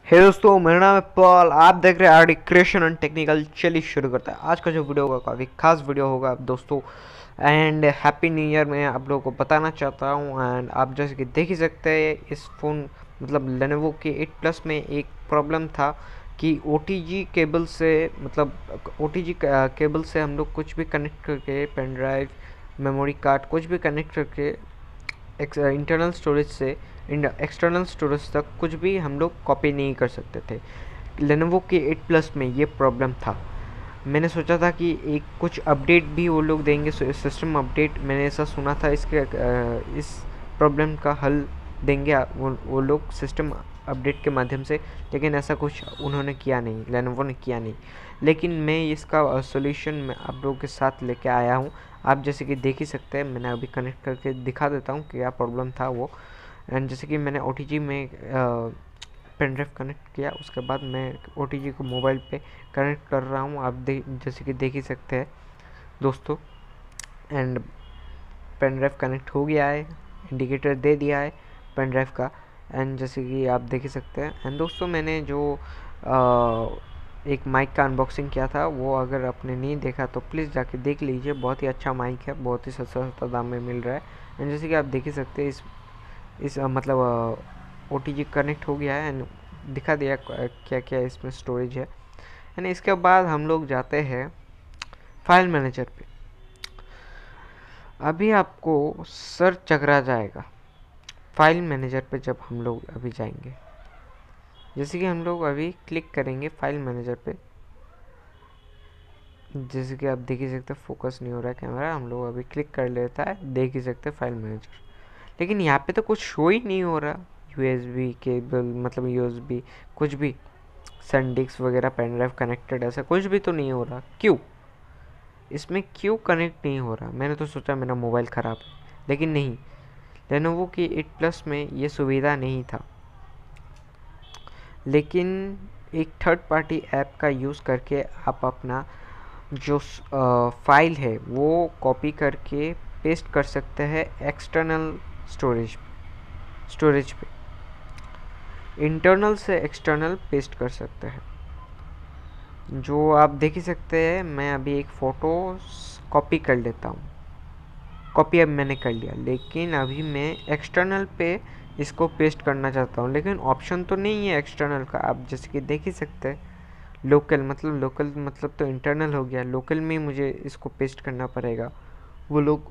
हे दोस्तों, मेरा नाम है पॉल। आप देख रहे हैं क्रिएशन एंड टेक्निकल। चलिए शुरू करते हैं। आज का जो वीडियो होगा काफ़ी खास वीडियो होगा दोस्तों। एंड हैप्पी न्यू ईयर मैं आप लोगों को बताना चाहता हूँ। एंड आप जैसे कि देख ही सकते हैं इस फ़ोन मतलब लेनोवो के 8 प्लस में एक प्रॉब्लम था कि OTG केबल से OTG केबल से हम लोग कुछ भी कनेक्ट करके पेन ड्राइव, मेमोरी कार्ड कुछ भी कनेक्ट करके इंटरनल स्टोरेज से एक्सटर्नल स्टोरेज तक कुछ भी हम लोग कॉपी नहीं कर सकते थे। लेनोवो के 8 प्लस में ये प्रॉब्लम था। मैंने सोचा था कि एक कुछ अपडेट भी वो लोग देंगे, सिस्टम अपडेट। मैंने ऐसा सुना था इस प्रॉब्लम का हल देंगे वो लोग सिस्टम अपडेट के माध्यम से, लेकिन ऐसा कुछ उन्होंने किया नहीं, लेनोवो ने किया नहीं। लेकिन मैं इसका सॉल्यूशन मैं आप लोगों के साथ लेके आया हूँ। आप जैसे कि देख ही सकते हैं, मैंने अभी कनेक्ट करके दिखा देता हूँ कि क्या प्रॉब्लम था वो। एंड जैसे कि मैंने OTG में पेन ड्राइव कनेक्ट किया, उसके बाद मैं OTG को मोबाइल पे कनेक्ट कर रहा हूँ। आप जैसे कि देख ही सकते हैं दोस्तों। एंड पेन ड्राइव कनेक्ट हो गया है, इंडिकेटर दे दिया है पेन ड्राइव का। एंड जैसे कि आप देख ही सकते हैं। एंड दोस्तों, मैंने जो एक माइक का अनबॉक्सिंग किया था, वो अगर आपने नहीं देखा तो प्लीज़ जाके देख लीजिए। बहुत ही अच्छा माइक है, बहुत ही सस्ता दाम में मिल रहा है। एंड जैसे कि आप देख ही सकते हैं इस OTG कनेक्ट हो गया है एंड दिखा दिया क्या क्या इसमें स्टोरेज है। एंड इसके बाद हम लोग जाते हैं फाइल मैनेजर पे। अभी आपको सर चकरा जाएगा फाइल मैनेजर पे जब हम लोग अभी जाएंगे। जैसे कि हम लोग अभी क्लिक करेंगे फाइल मैनेजर पे। जैसे कि आप देख ही सकते हैं, फोकस नहीं हो रहा है कैमरा। हम लोग अभी क्लिक कर लेता है, देख ही सकते हैं फाइल मैनेजर। लेकिन यहाँ पे तो कुछ शो ही नहीं हो रहा। USB केबल USB कुछ भी, सैनडिस्क वगैरह, पेन ड्राइव कनेक्टेड, ऐसा कुछ भी तो नहीं हो रहा। क्यों इसमें क्यों कनेक्ट नहीं हो रहा? मैंने तो सोचा मेरा मोबाइल ख़राब है, लेकिन नहीं, लेनोवो की 8 प्लस में ये सुविधा नहीं था। लेकिन एक थर्ड पार्टी ऐप का यूज़ करके आप अपना जो फाइल है वो कॉपी करके पेस्ट कर सकते हैं एक्सटर्नल स्टोरेज पे। इंटरनल से एक्सटर्नल पेस्ट कर सकते हैं। जो आप देख ही सकते हैं, मैं अभी एक फ़ोटो कॉपी कर लेता हूँ। कॉपी अब मैंने कर लिया, लेकिन अभी मैं एक्सटर्नल पे इसको पेस्ट करना चाहता हूँ, लेकिन ऑप्शन तो नहीं है एक्सटर्नल का। आप जैसे कि देख ही सकते हैं, लोकल मतलब तो इंटरनल हो गया। लोकल में मुझे इसको पेस्ट करना पड़ेगा। वो लोग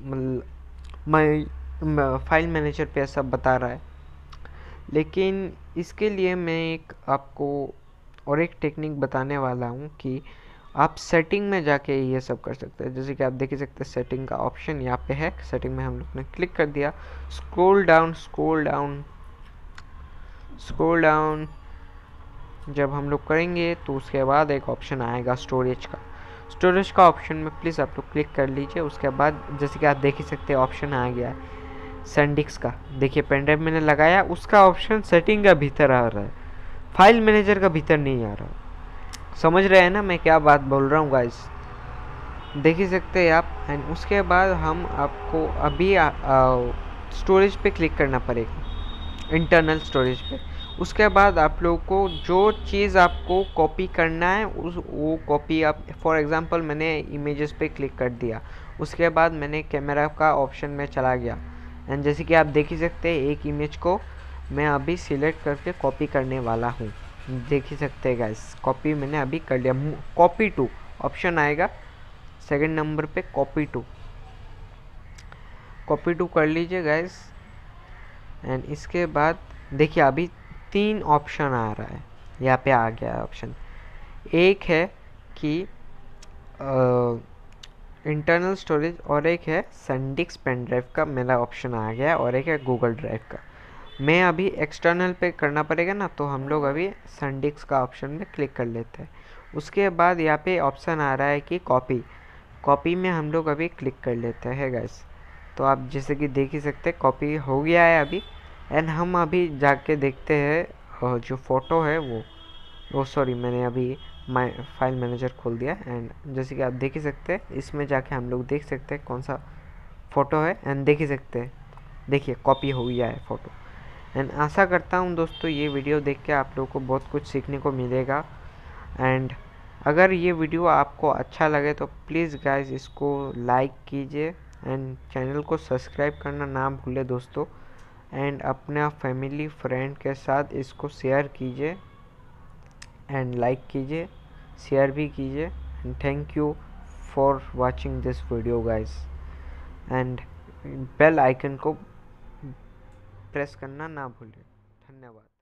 मैं फाइल मैनेजर पे ऐसा बता रहा है। लेकिन इसके लिए मैं एक आपको और एक टेक्निक बताने वाला हूँ कि आप सेटिंग में जाके ये सब कर सकते हैं। जैसे कि आप देख ही सकते हैं, सेटिंग का ऑप्शन यहाँ पे है। सेटिंग में हम लोग ने क्लिक कर दिया, स्क्रॉल डाउन जब हम लोग करेंगे तो उसके बाद एक ऑप्शन आएगा स्टोरेज का ऑप्शन में प्लीज़ आप लोग क्लिक कर लीजिए। उसके बाद जैसे कि आप देख ही सकते हैं, ऑप्शन आ गया है सैनडिस्क का। देखिए, पेन ड्राइव मैंने लगाया, उसका ऑप्शन सेटिंग का भीतर आ रहा है, फाइल मैनेजर का भीतर नहीं आ रहा। समझ रहे हैं ना मैं क्या बात बोल रहा हूँ गाइस? देख ही सकते हैं आप। एंड उसके बाद हम आपको अभी स्टोरेज पे क्लिक करना पड़ेगा, इंटरनल स्टोरेज पे। उसके बाद आप लोगों को जो चीज़ आपको कॉपी करना है वो कॉपी आप, फॉर एग्जांपल मैंने इमेजेस पे क्लिक कर दिया, उसके बाद मैंने कैमरा का ऑप्शन में चला गया। एंड जैसे कि आप देख ही सकते हैं, एक इमेज को मैं अभी सिलेक्ट करके कॉपी करने वाला हूँ। देख ही सकते हैं गाइस, कॉपी मैंने अभी कर लिया। कॉपी टू ऑप्शन आएगा सेकंड नंबर पे, कॉपी टू कर लीजिए गाइस। एंड इसके बाद देखिए, अभी 3 ऑप्शन आ रहा है, यहाँ पे आ गया है ऑप्शन। एक है कि इंटरनल स्टोरेज, और एक है सैनडिस्क पेन ड्राइव का मेरा ऑप्शन आ गया है, और एक है गूगल ड्राइव का। मैं अभी एक्सटर्नल पे करना पड़ेगा ना, तो हम लोग अभी सैनडिस्क का ऑप्शन में क्लिक कर लेते हैं। उसके बाद यहाँ पे ऑप्शन आ रहा है कि कॉपी में हम लोग अभी क्लिक कर लेते हैं गाइस। तो आप जैसे कि देख ही सकते हैं, कॉपी हो गया है अभी। एंड हम अभी जाके देखते हैं जो फ़ोटो है वो सॉरी, मैंने अभी माई फाइल मैनेजर खोल दिया। एंड जैसे कि आप देख ही सकते हैं, इसमें जाके हम लोग देख सकते हैं कौन सा फ़ोटो है। एंड देख ही सकते हैं, देखिए कॉपी हो गया है फ़ोटो। एंड आशा करता हूँ दोस्तों ये वीडियो देख के आप लोगों को बहुत कुछ सीखने को मिलेगा। एंड अगर ये वीडियो आपको अच्छा लगे तो प्लीज़ गाइस इसको लाइक कीजिए एंड चैनल को सब्सक्राइब करना ना भूलें दोस्तों। एंड अपना फैमिली फ्रेंड के साथ इसको शेयर कीजिए एंड लाइक कीजिए, शेयर भी कीजिए। And thank you for watching this video guys. And bell icon को प्रेस करना ना भूलें। धन्यवाद।